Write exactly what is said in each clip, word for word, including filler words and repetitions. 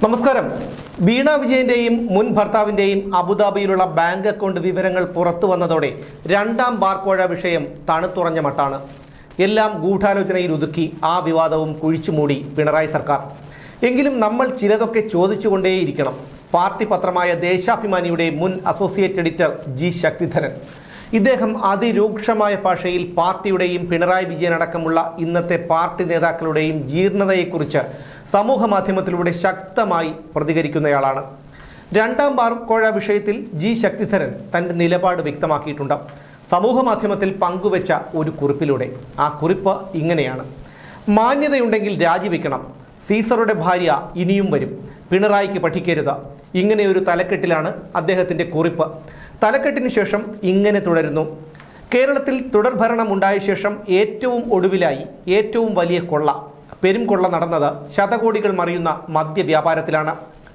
നമസ്കാരം. വീണ വിജയന്റെയും മുൻ ഭർത്താവിന്റെയും അബുദാബിയിലുള്ള bank account വിവരങ്ങൾ പുറത്തു വന്നതോടെ രണ്ടാം ബാർക്കോഴ വിഷയം തണുത്തുറഞ്ഞ മട്ടാണ്. എല്ലാം ഗൂഢാലോചനയിൽ ഒതുക്കി ആ വിവാദവും കുഴിച്ചുമൂടി പിണറായി സർക്കാർ. എങ്കിലും നമ്മൾ ചിലതൊക്കെ ചോദിച്ചുകൊണ്ടേയിരിക്കണം. പാർട്ടി പത്രമായ ദേശാഭിമാനിയുടെ മുൻ അസോസിയേറ്റ് എഡിറ്റർ ജി ശക്തിധരൻ, ഇദ്ദേഹം അതിരൂക്ഷമായ ഭാഷയിൽ പാർട്ടിയുടെയും പിണറായി വിജയൻ അടക്കമുള്ള ഇന്നത്തെ പാർട്ടി നേതാക്കളുടെയും ജീർണതയെക്കുറിച്ച് സമൂഹ മാധ്യമത്തിലൂടെ ശക്തമായി പ്രതികരിക്കുന്നയാളാണ്. രണ്ടാം ബാർക്കോഴ വിഷയത്തിൽ ജി ശക്തിധരൻ തന്റെ നിലപാട് വ്യക്തമാക്കിയിട്ടുണ്ട് സമൂഹ മാധ്യമത്തിൽ പങ്കുവെച്ച ഒരു കുറിപ്പിലൂടെ. ആ കുറിപ്പ് ഇങ്ങനെയാണ്: മാന്യതയുണ്ടെങ്കിൽ രാജിവെക്കണം, സീസറുടെ ഭാര്യ ഇനിയും വരും, പിണറായിക്ക് പഠിക്കരുത്. ഇങ്ങനെയൊരു തലക്കെട്ടിലാണ് അദ്ദേഹത്തിന്റെ കുറിപ്പ്. തലക്കെട്ടിനു ശേഷം ഇങ്ങനെ തുടരുന്നു: കേരളത്തിൽ തുടർഭരണം ഉണ്ടായ ശേഷം ഏറ്റവും ഒടുവിലായി ഏറ്റവും വലിയ കൊള്ള, പെരും കൊള്ള നടന്നത് ശതകോടികൾ മറിയുന്ന മദ്യവ്യാപാരത്തിലാണ്.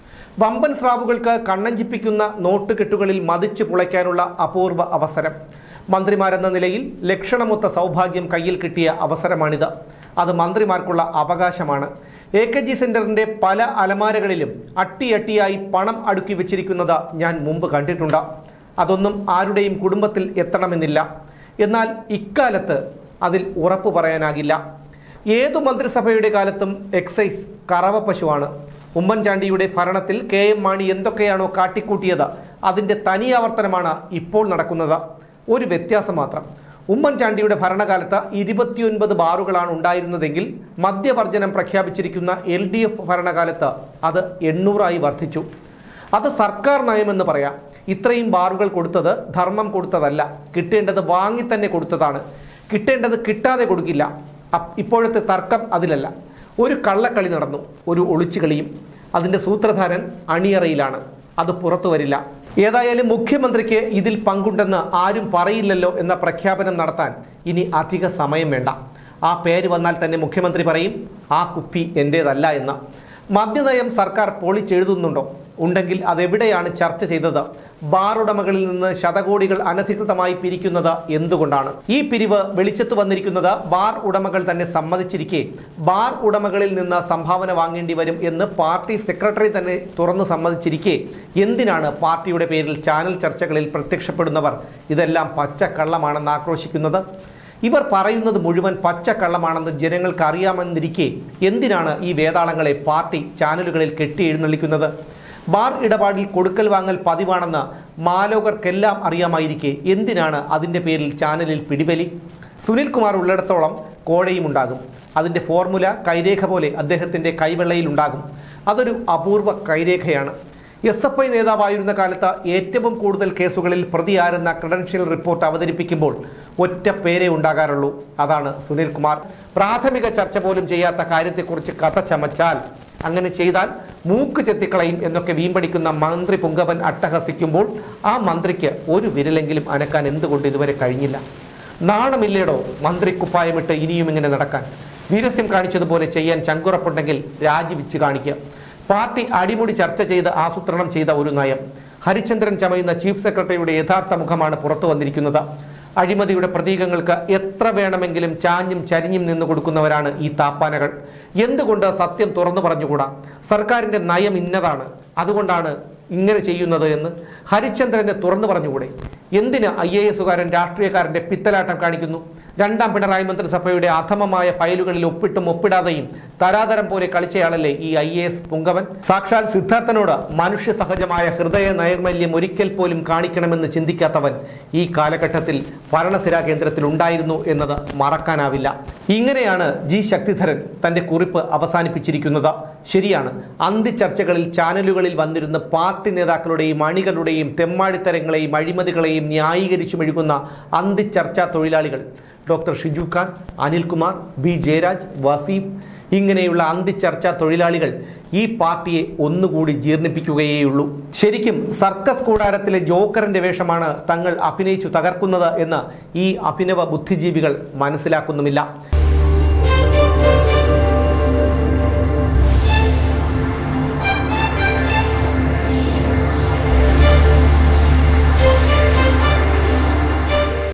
വമ്പൻ സ്രാവുകൾക്ക് കണ്ണഞ്ചിപ്പിക്കുന്ന നോട്ടുകെട്ടുകളിൽ മതിച്ചു പുളയ്ക്കാനുള്ള അപൂർവ അവസരം. മന്ത്രിമാരെന്ന നിലയിൽ ലക്ഷണമൊത്ത സൗഭാഗ്യം കയ്യിൽ കിട്ടിയ അവസരമാണിത്. അത് മന്ത്രിമാർക്കുള്ള അവകാശമാണ്. എ കെ ജി സെന്ററിന്റെ പല അലമാരകളിലും അട്ടിയട്ടിയായി പണം അടുക്കി വെച്ചിരിക്കുന്നത് ഞാൻ മുമ്പ് കണ്ടിട്ടുണ്ട്. അതൊന്നും ആരുടെയും കുടുംബത്തിൽ എത്തണമെന്നില്ല. എന്നാൽ ഇക്കാലത്ത് അതിൽ ഉറപ്പു പറയാനാകില്ല. ഏതു മന്ത്രിസഭയുടെ കാലത്തും എക്സൈസ് കറവ പശുവാണ്. ഉമ്മൻചാണ്ടിയുടെ ഭരണത്തിൽ കെ എം മാണി എന്തൊക്കെയാണോ കാട്ടിക്കൂട്ടിയത് അതിൻ്റെ തനിയാവർത്തനമാണ് ഇപ്പോൾ നടക്കുന്നത്. ഒരു വ്യത്യാസം മാത്രം: ഉമ്മൻചാണ്ടിയുടെ ഭരണകാലത്ത് ഇരുപത്തിയൊൻപത് ബാറുകളാണ് ഉണ്ടായിരുന്നതെങ്കിൽ മദ്യവർജനം പ്രഖ്യാപിച്ചിരിക്കുന്ന എൽ ഡി എഫ് ഭരണകാലത്ത് അത് എണ്ണൂറായി വർദ്ധിച്ചു. അത് സർക്കാർ നയമെന്ന് പറയാം. ഇത്രയും ബാറുകൾ കൊടുത്തത് ധർമ്മം കൊടുത്തതല്ല, കിട്ടേണ്ടത് വാങ്ങി തന്നെ കൊടുത്തതാണ്. കിട്ടേണ്ടത് കിട്ടാതെ കൊടുക്കില്ല. ഇപ്പോഴത്തെ തർക്കം അതിലല്ല. ഒരു കള്ളക്കളി നടന്നു, ഒരു ഒളിച്ചുകളിയും. അതിൻ്റെ സൂത്രധാരൻ അണിയറയിലാണ്. അത് പുറത്തു വരില്ല. ഏതായാലും മുഖ്യമന്ത്രിക്ക് ഇതിൽ പങ്കുണ്ടെന്ന് ആരും പറയില്ലല്ലോ എന്ന പ്രഖ്യാപനം നടത്താൻ ഇനി അധിക സമയം വേണ്ട. ആ പേര് വന്നാൽ തന്നെ മുഖ്യമന്ത്രി പറയും ആ കുപ്പി എൻ്റേതല്ല എന്ന്. മദ്യനയം സർക്കാർ പൊളിച്ചെഴുതുന്നുണ്ടോ? ഉണ്ടെങ്കിൽ അതെവിടെയാണ് ചർച്ച ചെയ്തത്? ബാർ ഉടമകളിൽ നിന്ന് ശതകോടികൾ അനധികൃതമായി പിരിക്കുന്നത് എന്തുകൊണ്ടാണ്? ഈ പിരിവ് വെളിച്ചത്ത് വന്നിരിക്കുന്നത് ബാർ ഉടമകൾ തന്നെ സമ്മതിച്ചിരിക്കെ ബാർ ഉടമകളിൽ നിന്ന് സംഭാവന വാങ്ങേണ്ടി വരും എന്ന് പാർട്ടി സെക്രട്ടറി തന്നെ തുറന്നു സമ്മതിച്ചിരിക്കെ എന്തിനാണ് പാർട്ടിയുടെ പേരിൽ ചാനൽ ചർച്ചകളിൽ പ്രത്യക്ഷപ്പെടുന്നവർ ഇതെല്ലാം പച്ചക്കള്ളമാണെന്ന് ആക്രോശിക്കുന്നത്? ഇവർ പറയുന്നത് മുഴുവൻ പച്ചക്കള്ളമാണെന്ന് ജനങ്ങൾക്ക് അറിയാമെന്നിരിക്കെ എന്തിനാണ് ഈ വേതാളങ്ങളെ പാർട്ടി ചാനലുകളിൽ കെട്ടി എഴുന്നള്ളിക്കുന്നത്? ബാർ ഇടപാടിൽ കൊടുക്കൽ വാങ്ങൽ പതിവാണെന്ന് മാലോകർക്കെല്ലാം അറിയാമായിരിക്കെ എന്തിനാണ് അതിൻ്റെ പേരിൽ ചാനലിൽ പിടിവലി? സുനിൽകുമാർ ഉള്ളിടത്തോളം കോഴയും ഉണ്ടാകും. അതിൻ്റെ ഫോർമുല കൈരേഖ പോലെ അദ്ദേഹത്തിൻ്റെ കൈവെള്ളയിൽ ഉണ്ടാകും. അതൊരു അപൂർവ കൈരേഖയാണ്. എസ് എഫ് ഐ നേതാവായിരുന്ന കാലത്ത് ഏറ്റവും കൂടുതൽ കേസുകളിൽ പ്രതിയാരെന്ന ക്രെഡൻഷ്യൽ റിപ്പോർട്ട് അവതരിപ്പിക്കുമ്പോൾ ഒറ്റ പേരേ ഉണ്ടാകാറുള്ളൂ, അതാണ് സുനിൽകുമാർ. പ്രാഥമിക ചർച്ച പോലും ചെയ്യാത്ത കാര്യത്തെക്കുറിച്ച് കഥ ചമച്ചാൽ, അങ്ങനെ ചെയ്താൽ മൂക്ക് ചെത്തിക്കളയും എന്നൊക്കെ വീമ്പടിക്കുന്ന മന്ത്രി പുങ്കവൻ അട്ടഹസിക്കുമ്പോൾ ആ മന്ത്രിക്ക് ഒരു വിരലെങ്കിലും അനക്കാൻ എന്തുകൊണ്ട് ഇതുവരെ കഴിഞ്ഞില്ല? നാണമില്ലേടോ മന്ത്രി കുപ്പായമിട്ട് ഇനിയും ഇങ്ങനെ നടക്കാൻ? വീരസ്യം കാണിച്ചതുപോലെ ചെയ്യാൻ ചങ്കുറപ്പുണ്ടെങ്കിൽ രാജിവെച്ച് കാണിക്കുക. പാർട്ടി അടിമുടി ചർച്ച ചെയ്ത് ആസൂത്രണം ചെയ്ത ഒരു നയം. ഹരിചന്ദ്രൻ ചമയുന്ന ചീഫ് സെക്രട്ടറിയുടെ യഥാർത്ഥ മുഖമാണ് പുറത്തു വന്നിരിക്കുന്നത്. അഴിമതിയുടെ പ്രതീകങ്ങൾക്ക് എത്ര വേണമെങ്കിലും ചാഞ്ഞും ചരിഞ്ഞും നിന്ന് കൊടുക്കുന്നവരാണ് ഈ താപ്പാനകൾ. എന്തുകൊണ്ട് സത്യം തുറന്നു പറഞ്ഞുകൂടാ? സർക്കാരിന്റെ നയം ഇന്നതാണ്, അതുകൊണ്ടാണ് ഇങ്ങനെ ചെയ്യുന്നത് എന്ന് ഹരിചന്ദ്രനെ തുറന്നു പറഞ്ഞുകൂടെ? എന്തിന് ഐ എ എസുകാരൻ രാഷ്ട്രീയക്കാരന്റെ പിത്തലാട്ടം കാണിക്കുന്നു? രണ്ടാം പിണറായി മന്ത്രിസഭയുടെ അധമമായ ഫയലുകളിൽ ഒപ്പിട്ടും ഒപ്പിടാതെയും തരാതരം പോലെ കളിച്ചയാളല്ലേ ഈ ഐ എ എസ് പുങ്കവൻ? സാക്ഷാൽ സിദ്ധാർത്ഥനോട് മനുഷ്യ സഹജമായ ഹൃദയ നൈർമല്യം ഒരിക്കൽ പോലും കാണിക്കണമെന്ന് ചിന്തിക്കാത്തവൻ ഈ കാലഘട്ടത്തിൽ ഭരണസിരാ കേന്ദ്രത്തിൽ ഉണ്ടായിരുന്നു എന്നത് മറക്കാനാവില്ല. ഇങ്ങനെയാണ് ജി ശക്തിധരൻ തന്റെ കുറിപ്പ് അവസാനിപ്പിച്ചിരിക്കുന്നത്. ശരിയാണ്, അന്തിച്ചർച്ചകളിൽ ചാനലുകളിൽ വന്നിരുന്ന പാർട്ടി നേതാക്കളുടെയും അണികളുടെയും തെമ്മാടിത്തരങ്ങളെയും അഴിമതികളെയും ന്യായീകരിച്ചു മെഴുകുന്ന അന്തിച്ചർച്ചാ തൊഴിലാളികൾ ഡോക്ടർ ഷിജു ഖാൻ, അനിൽകുമാർ, ബി ജയരാജ്, വസീം, ഇങ്ങനെയുള്ള അന്തിച്ചർച്ചാ തൊഴിലാളികൾ ഈ പാർട്ടിയെ ഒന്നുകൂടി ജീർണിപ്പിക്കുകയേയുള്ളൂ. ശരിക്കും സർക്കസ് കൂടാരത്തിലെ ജോക്കറിന്റെ വേഷമാണ് തങ്ങൾ അഭിനയിച്ചു തകർക്കുന്നത് എന്ന് ഈ അഭിനവ ബുദ്ധിജീവികൾ മനസ്സിലാക്കുന്നുമില്ല.